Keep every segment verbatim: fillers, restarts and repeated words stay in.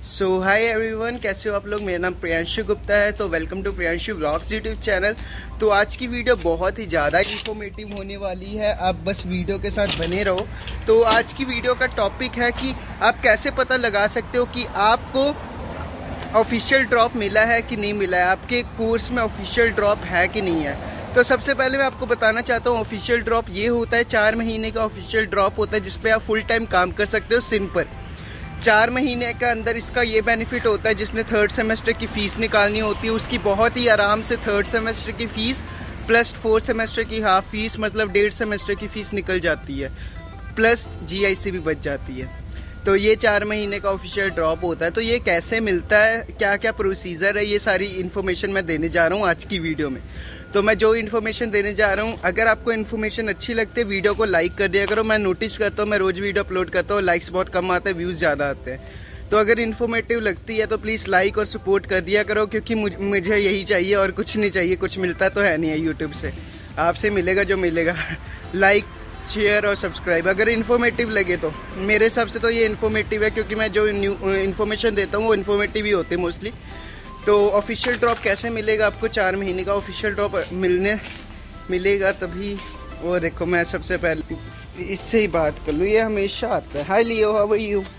सो hi everyone, कैसे हो आप लोग। मेरा नाम प्रियांशु गुप्ता है। तो welcome to Priyanshu vlogs YouTube channel. तो आज की वीडियो बहुत ही ज़्यादा इंफॉर्मेटिव होने वाली है, आप बस वीडियो के साथ बने रहो। तो आज की वीडियो का टॉपिक है कि आप कैसे पता लगा सकते हो कि आपको ऑफिशियल ड्रॉप मिला है कि नहीं मिला है, आपके कोर्स में ऑफिशियल ड्रॉप है कि नहीं है। तो सबसे पहले मैं आपको बताना चाहता हूँ, ऑफिशियल ड्रॉप ये होता है, चार महीने का ऑफिशियल ड्रॉप होता है जिसपे आप फुल टाइम काम कर सकते हो सिम पर। चार महीने के अंदर इसका ये बेनिफिट होता है, जिसने थर्ड सेमेस्टर की फ़ीस निकालनी होती है उसकी बहुत ही आराम से थर्ड सेमेस्टर की फ़ीस प्लस फोर्थ सेमेस्टर की हाफ फीस, मतलब डेढ़ सेमेस्टर की फ़ीस निकल जाती है, प्लस जीआईसी भी बच जाती है। तो ये चार महीने का ऑफिशियल ड्रॉप होता है। तो ये कैसे मिलता है, क्या क्या प्रोसीजर है, ये सारी इन्फॉर्मेशन मैं देने जा रहा हूँ आज की वीडियो में। तो मैं जो इन्फॉर्मेशन देने जा रहा हूँ, अगर आपको इन्फॉर्मेशन अच्छी लगती है वीडियो को लाइक कर दिया करो। मैं नोटिस करता हूँ, मैं रोज़ वीडियो अपलोड करता हूँ, लाइक्स बहुत कम आते हैं, व्यूज़ ज़्यादा आते हैं। तो अगर इन्फॉर्मेटिव लगती है तो प्लीज़ लाइक और सपोर्ट कर दिया करो, क्योंकि मुझे यही चाहिए और कुछ नहीं चाहिए। कुछ मिलता तो है नहीं है यूट्यूब से, आपसे मिलेगा जो मिलेगा। लाइक, शेयर और सब्सक्राइब अगर इन्फॉर्मेटिव लगे तो। मेरे हिसाब से तो ये इन्फॉर्मेटिव है, क्योंकि मैं जो न्यू इन्फॉर्मेशन देता हूँ वो इन्फॉर्मेटिव ही होती है मोस्टली। तो ऑफिशियल ड्रॉप कैसे मिलेगा आपको, चार महीने का ऑफिशियल ड्रॉप मिलने मिलेगा तभी। वो देखो, मैं सबसे पहले इससे ही बात कर लूँ, ये हमेशा आता है। Hi Leo, how are you?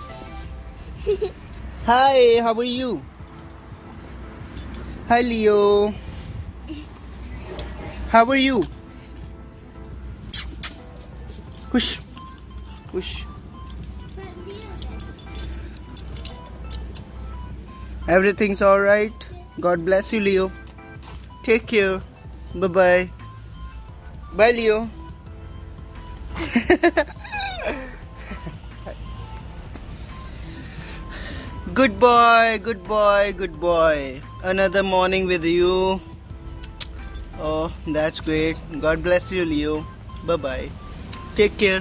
Hi, how are you? Hi Leo, how are you? खुश खुश। Everything's all right. God bless you, Leo. Take care. Bye bye. Bye, Leo. Good boy, good boy, good boy. Another morning with you. Oh, that's great. God bless you, Leo. Bye bye. Take care.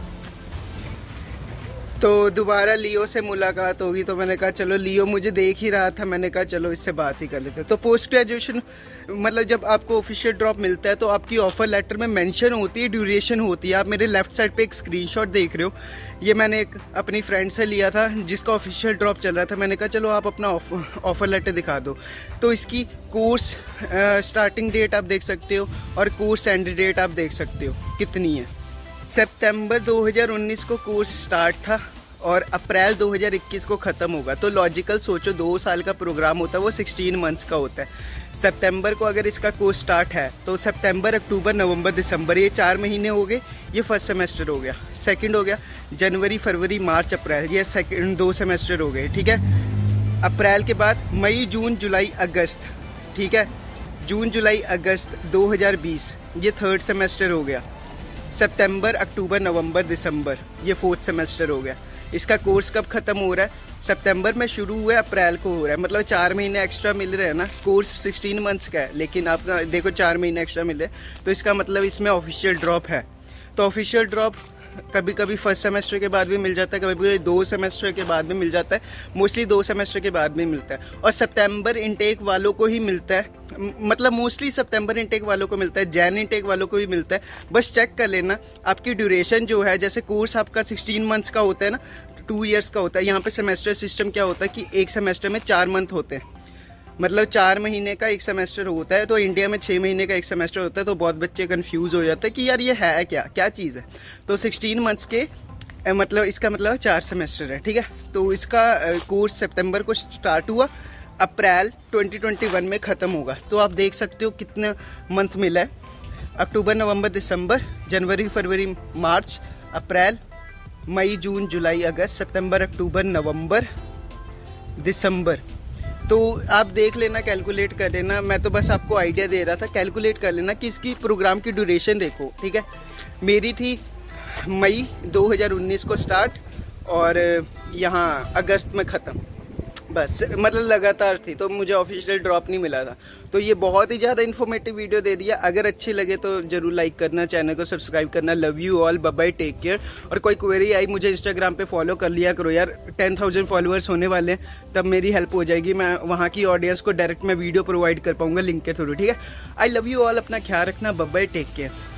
तो दोबारा लियो से मुलाकात होगी, तो मैंने कहा चलो, लियो मुझे देख ही रहा था, मैंने कहा चलो इससे बात ही कर लेते हैं। तो पोस्ट ग्रेजुएशन मतलब जब आपको ऑफिशियल ड्रॉप मिलता है तो आपकी ऑफर लेटर में मेंशन होती है, ड्यूरेशन होती है। आप मेरे लेफ्ट साइड पे एक स्क्रीनशॉट देख रहे हो, ये मैंने एक अपनी फ्रेंड से लिया था जिसका ऑफिशियल ड्रॉप चल रहा था। मैंने कहा चलो आप अपना ऑफर लेटर दिखा दो। तो इसकी कोर्स स्टार्टिंग डेट आप देख सकते हो और कोर्स एंड डेट आप देख सकते हो कितनी है। सितंबर दो हज़ार उन्नीस को कोर्स स्टार्ट था और अप्रैल दो हज़ार इक्कीस को ख़त्म होगा। तो लॉजिकल सोचो, दो साल का प्रोग्राम होता है, वो सोलह मंथ्स का होता है। सितंबर को अगर इसका कोर्स स्टार्ट है तो सितंबर, अक्टूबर, नवंबर, दिसंबर, ये चार महीने हो गए। ये फर्स्ट सेमेस्टर हो गया। सेकंड हो गया जनवरी, फरवरी, मार्च, अप्रैल, ये सेकंड दो सेमेस्टर हो गए। ठीक है। अप्रैल के बाद मई, जून, जुलाई, अगस्त। ठीक है। जून, जुलाई, अगस्त दो हज़ार बीस, ये थर्ड सेमेस्टर हो गया। सितंबर, अक्टूबर, नवंबर, दिसंबर, ये फोर्थ सेमेस्टर हो गया। इसका कोर्स कब ख़त्म हो रहा है? सितंबर में शुरू हुआ है, अप्रैल को हो रहा है, मतलब चार महीने एक्स्ट्रा मिल रहे हैं ना। कोर्स सोलह मंथ्स का है, लेकिन आपका देखो चार महीने एक्स्ट्रा मिल रहे हैं, तो इसका मतलब इसमें ऑफिशियल ड्रॉप है। तो ऑफिशियल ड्रॉप कभी कभी फर्स्ट सेमेस्टर के बाद भी मिल जाता है, कभी कभी दो सेमेस्टर के बाद भी मिल जाता है, मोस्टली दो सेमेस्टर के बाद भी मिलता है। और सितंबर इनटेक वालों को ही मिलता है, मतलब मोस्टली सितंबर इनटेक वालों को मिलता है, जैन इनटेक वालों को भी मिलता है। बस चेक कर लेना आपकी ड्यूरेशन जो है, जैसे कोर्स आपका सोलह मंथ्स का होता है ना, टू इयर्स का होता है। यहाँ पे सेमेस्टर सिस्टम क्या होता है कि एक सेमेस्टर में चार मंथ होते हैं, मतलब चार महीने का एक सेमेस्टर होता है। तो इंडिया में छः महीने का एक सेमेस्टर होता है। तो बहुत बच्चे कंफ्यूज हो जाते हैं कि यार ये है क्या क्या चीज़ है। तो सोलह मंथ्स के मतलब इसका मतलब चार सेमेस्टर है। ठीक है। तो इसका कोर्स सितंबर को स्टार्ट हुआ, अप्रैल दो हज़ार इक्कीस में ख़त्म होगा। तो आप देख सकते हो कितना मंथ मिला है। अक्टूबर, नवंबर, दिसंबर, जनवरी, फरवरी, मार्च, अप्रैल, मई, जून, जुलाई, अगस्त, सितंबर, अक्टूबर, नवंबर, दिसंबर। तो आप देख लेना, कैलकुलेट कर लेना। मैं तो बस आपको आइडिया दे रहा था, कैलकुलेट कर लेना कि इसकी प्रोग्राम की ड्यूरेशन देखो। ठीक है। मेरी थी मई दो हज़ार उन्नीस को स्टार्ट और यहाँ अगस्त में ख़त्म, बस मतलब लगातार थी। तो मुझे ऑफिशियल ड्रॉप नहीं मिला था। तो ये बहुत ही ज़्यादा इन्फॉर्मेटिव वीडियो दे दिया। अगर अच्छी लगे तो ज़रूर लाइक करना, चैनल को सब्सक्राइब करना। Love you all, bye bye, take care. और कोई क्वेरी आई मुझे इंस्टाग्राम पे फॉलो कर लिया करो यार, टेन थाउजेंड फॉलोअर्स होने वाले हैं, तब मेरी हेल्प हो जाएगी। मैं वहाँ की ऑडियंस को डायरेक्ट मैं वीडियो प्रोवाइड कर पाऊँगा लिंक के थ्रू। ठीक है। आई लव यू ऑल, अपना ख्याल रखना, बाय बाय, टेक केयर।